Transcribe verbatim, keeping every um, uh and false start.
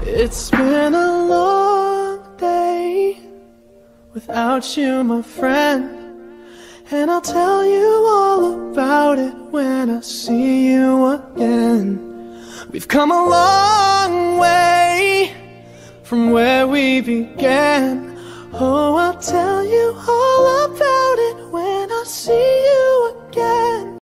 It's been a long day without you, my friend, and I'll tell you all about it when I see you again. We've come a long way from where we began. Oh, I'll tell you all about it when I see you